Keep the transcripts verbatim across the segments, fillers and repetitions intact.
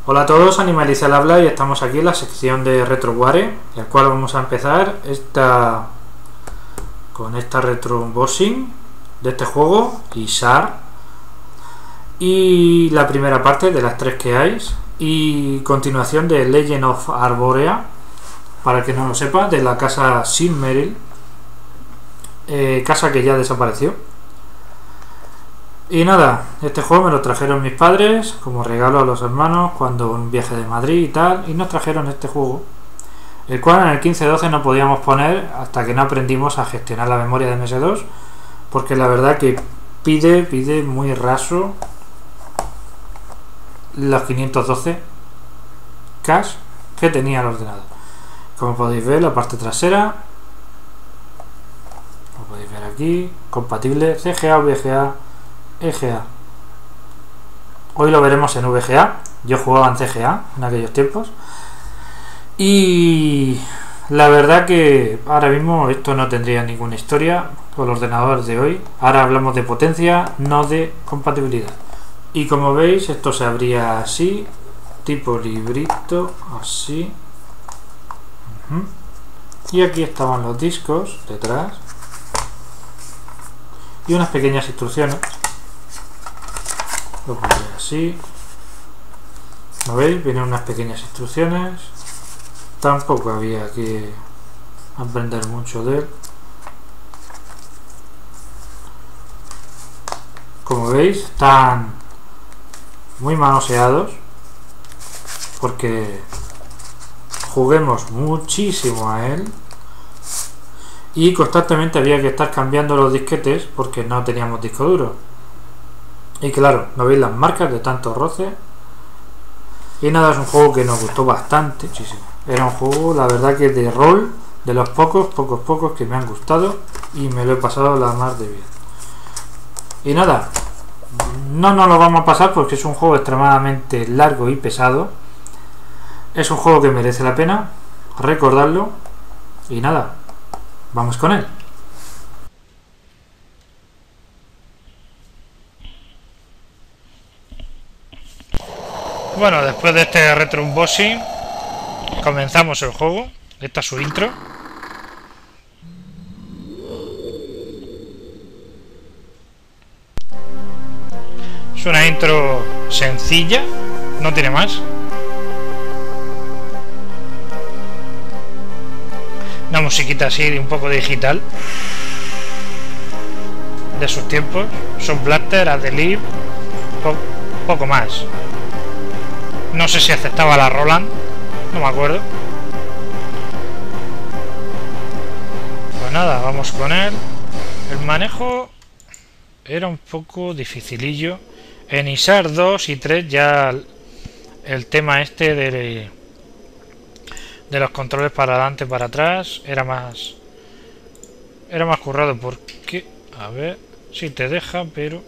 Hola a todos, Animalice al habla y estamos aquí en la sección de RetroWare, el cual vamos a empezar esta con esta retro unboxing de este juego, Isar, y la primera parte de las tres que hay, y continuación de Legend of Arborea, para el que no lo sepa, de la casa Silmaril, eh, casa que ya desapareció. Y nada, este juego me lo trajeron mis padres como regalo a los hermanos cuando un viaje de Madrid y tal, y nos trajeron este juego, el cual en el quince doce no podíamos poner hasta que no aprendimos a gestionar la memoria de M S dos, porque la verdad que pide, pide muy raso los quinientos doce K que tenía el ordenador. Como podéis ver, la parte trasera, como podéis ver aquí, compatible C G A, V G A, E G A. Hoy lo veremos en V G A. Yo jugaba en C G A en aquellos tiempos. Y la verdad que ahora mismo esto no tendría ninguna historia con el ordenador de hoy. Ahora hablamos de potencia, no de compatibilidad. Y como veis, esto se abría así, tipo librito, así. Uh-huh. Y aquí estaban los discos detrás. Y unas pequeñas instrucciones. Lo pondré así. ¿Lo veis? Vienen unas pequeñas instrucciones. Tampoco había que aprender mucho de él. Como veis, están muy manoseados porque juguemos muchísimo a él y constantemente había que estar cambiando los disquetes porque no teníamos disco duro. Y claro, ¿no veis las marcas de tanto roce? Y nada, es un juego que nos gustó bastante, muchísimo. Era un juego, la verdad, que de rol, de los pocos, pocos, pocos que me han gustado y me lo he pasado la más de bien. Y nada, no nos lo vamos a pasar porque es un juego extremadamente largo y pesado. Es un juego que merece la pena recordarlo. Y nada, vamos con él. Bueno, después de este retro unboxing comenzamos el juego. Esta es su intro. Es una intro sencilla, no tiene más. Una musiquita así, un poco digital, de sus tiempos. Son Blaster, Adelib, po poco más. No sé si aceptaba la Roland, no me acuerdo. Pues nada, vamos con él. El manejo era un poco dificilillo. En Isar dos y tres ya el tema este de, de los controles para adelante y para atrás era más era más currado porque, a ver, si te deja, pero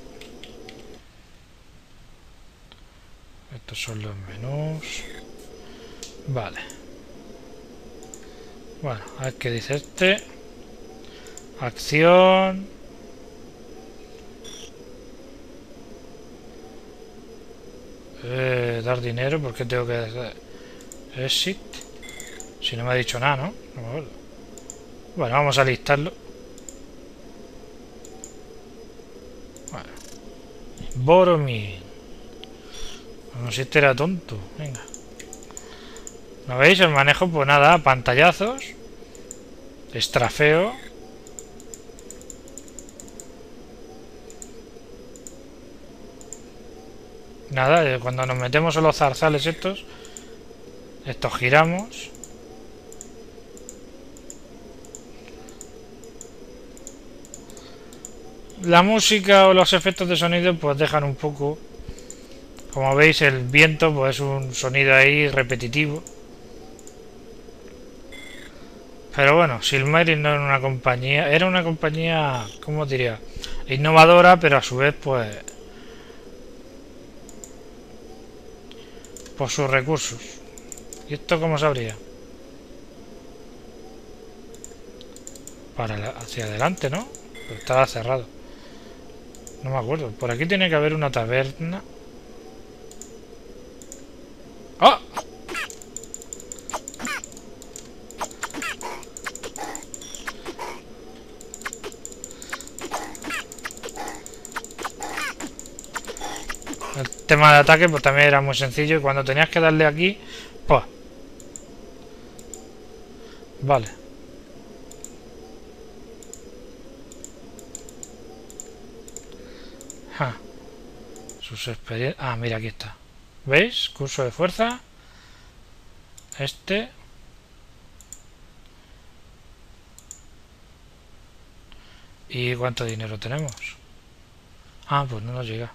estos son los menús. Vale. Bueno, a ver qué dice este. Acción. Eh, dar dinero, porque tengo que hacer exit. Si no me ha dicho nada, ¿no? No me acuerdo. Bueno, vamos a listarlo. Bueno. Boromir. No sé si este era tonto. Venga. ¿No veis? El manejo, pues nada, pantallazos. Estrafeo. Nada, cuando nos metemos en los zarzales estos, estos giramos. La música o los efectos de sonido pues dejan un poco. Como veis, el viento pues es un sonido ahí repetitivo. Pero bueno, Silmaril no era una compañía, era una compañía, ¿cómo diría? Innovadora, pero a su vez pues por sus recursos. ¿Y esto cómo se abría? Para la, hacia adelante, ¿no? Pero estaba cerrado. No me acuerdo. Por aquí tiene que haber una taberna. El tema de ataque pues también era muy sencillo y cuando tenías que darle aquí, pues... Vale. Ja. Sus experiencias... Ah, mira, aquí está. ¿Veis? Curso de fuerza. Este. ¿Y cuánto dinero tenemos? Ah, pues no nos llega.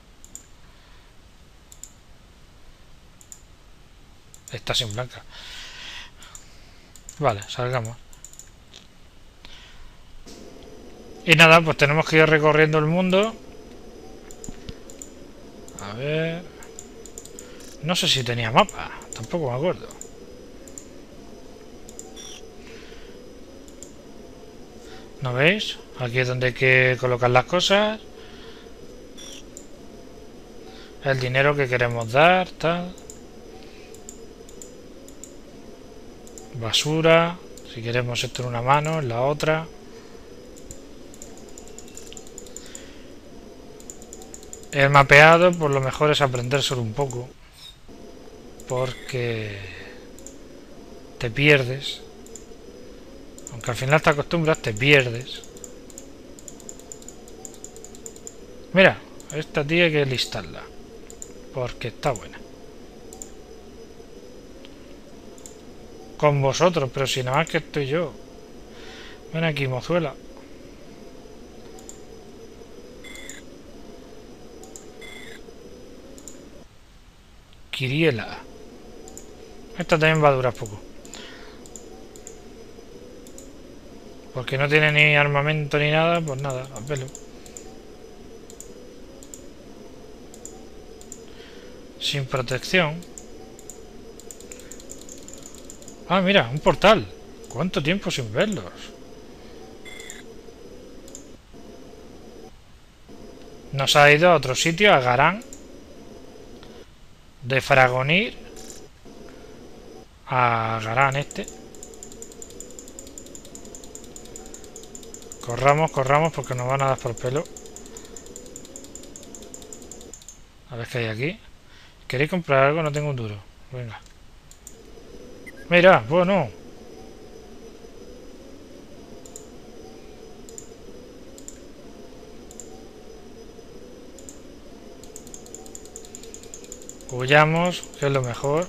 Está sin blanca. Vale, salgamos. Y nada, pues tenemos que ir recorriendo el mundo. A ver... No sé si tenía mapa. Tampoco me acuerdo. ¿No veis? Aquí es donde hay que colocar las cosas. El dinero que queremos dar, tal. Basura. Si queremos esto en una mano, en la otra. El mapeado, pues lo mejor es aprender solo un poco. Porque te pierdes. Aunque al final te acostumbras, te pierdes. Mira, esta tía hay que listarla. Porque está buena. Con vosotros, pero si nada más que estoy yo. Ven aquí, mozuela. Kiriela. Esta también va a durar poco. Porque no tiene ni armamento ni nada, pues nada, a pelo. Sin protección. Ah, mira, un portal. ¿Cuánto tiempo sin verlos? Nos ha ido a otro sitio, a Garán. De Fragonir a Garán este. Corramos, corramos porque nos van a dar por pelo. A ver qué hay aquí. ¿Queréis comprar algo? No tengo un duro. Venga. Mira, bueno. Huyamos, que es lo mejor.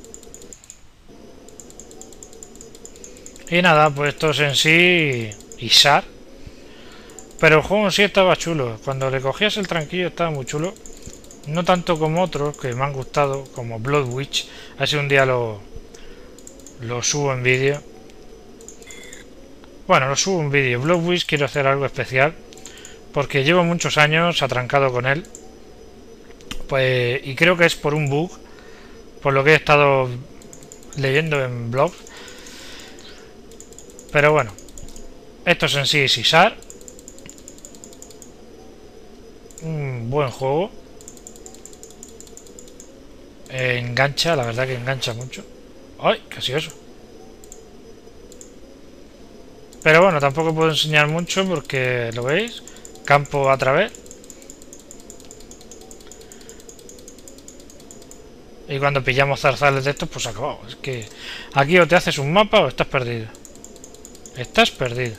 Y nada, pues esto es en sí Isar. Pero el juego en sí estaba chulo. Cuando le cogías el tranquillo estaba muy chulo. No tanto como otros que me han gustado, como Blood Witch. Así un día lo, lo subo en vídeo. Bueno, lo subo en vídeo. Blood Witch quiero hacer algo especial. Porque llevo muchos años atrancado con él. Pues, y creo que es por un bug. Por lo que he estado leyendo en blogs. Pero bueno. Esto es en sí es Isar. Un buen juego. Engancha, la verdad que engancha mucho. ¡Ay! Casi eso. Pero bueno, tampoco puedo enseñar mucho porque, ¿lo veis? Campo a través. Y cuando pillamos zarzales de estos, pues acabado. Es que aquí o te haces un mapa o estás perdido. Estás perdido.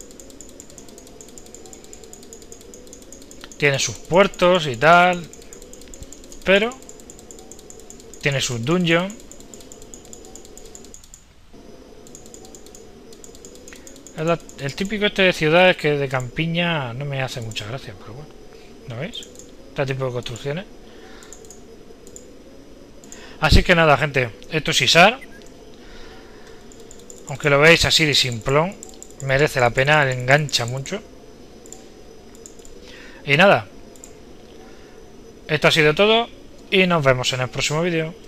Tiene sus puertos y tal. Pero tiene sus dungeons. El, el típico este de ciudades que de campiña no me hace mucha gracia, pero bueno. ¿No veis? Este tipo de construcciones. Así que nada, gente. Esto es Isar. Aunque lo veis así de simplón. Merece la pena, engancha mucho. Y nada. Esto ha sido todo. Y nos vemos en el próximo vídeo.